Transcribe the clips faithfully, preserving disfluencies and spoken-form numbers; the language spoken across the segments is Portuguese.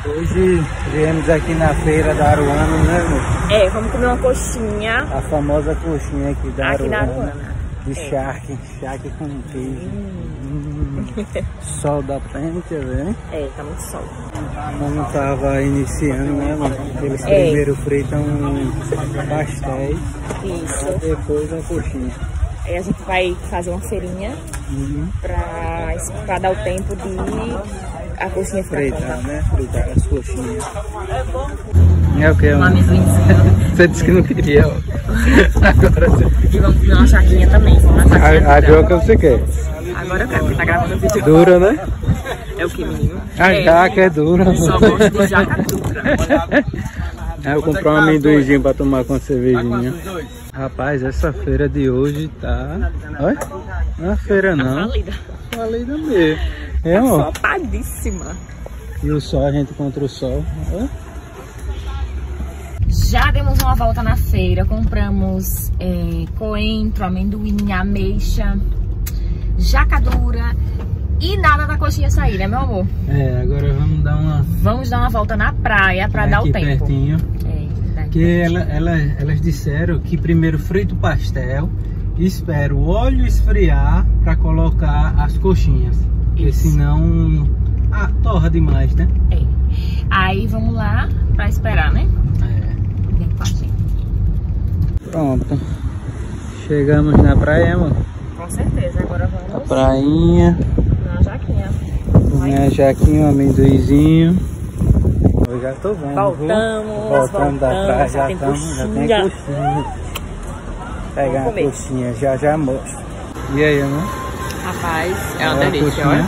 Hoje viemos aqui na feira da Aruana, né, amor? É, vamos comer uma coxinha. A famosa coxinha aqui da aqui Aruana. na Aruana. De é. charque, charque com queijo. Hum. Hum. Sol da pena, quer ver? É, tá muito sol. Como tava iniciando, né, mano? Eles É. primeiro fritam pastéis. Isso. Depois a coxinha. Aí a gente vai fazer uma feirinha Uhum. pra, pra dar o tempo de a coxinha ficar Fritar, pronta. né? Fritar as coxinhas. É o que? Um amendoinzinho. Você disse que não queria, ó. Agora você... E vamos comer uma chaquinha também. Uma chaquinha A, a joca você quer? Agora eu quero, porque tá gravando o vídeo. Dura, né? É o que, menino? A é, jaca é dura. Eu só gosto de jaca dura. Aí eu comprei um amendoizinho pra tomar com a cervejinha. Rapaz, essa feira de hoje tá... Olha, não é feira não. Falida. Falida mesmo. É, ó. Flopadíssima. E o sol, a gente contra o sol. Olha. Já demos uma volta na feira, compramos é, coentro, amendoim, ameixa, jacadura e nada da coxinha sair, né, meu amor? É, agora vamos dar uma... Vamos dar uma volta na praia pra dar o aqui tempo. Pertinho. É, daqui Porque ela, ela, elas disseram que primeiro frita o pastel, espera o óleo esfriar para colocar as coxinhas. Porque Isso. senão ah, torra demais, né? É. Aí vamos lá pra esperar, né? É. Vem com a gente. Pronto. Chegamos na praia, mano. Com certeza, agora A vamos prainha. na jaquinha. Comer a jaquinha, um amendoizinho. Eu já tô vendo. Voltamos, viu? Voltando da voltamos, praia, já já tem estamos, já tem coxinha. coxinha. Pegar Vamos uma comer. coxinha, já já mostro. E aí, amor? Rapaz, é uma Olha a delícia, coxinha.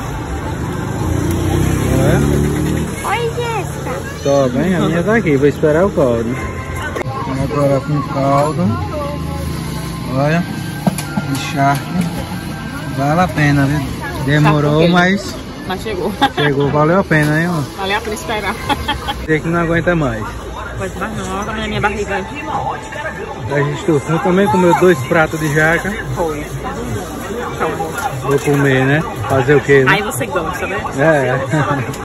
olha. Oi, Jéssica. Tô bem, a minha tá aqui, vou esperar o caldo. Agora com caldo. Olha, de charque. Vale a pena, viu? Demorou, Charque com mas Mas chegou. chegou, valeu a pena, hein, ó. Valeu a pena esperar. Tem que não aguenta mais. Pois mais não, olha na minha barriga. A gente estufou também, comeu dois pratos de jaca. Foi. Calma. Vou comer, né? Fazer o quê, né? Aí você gosta, né? É.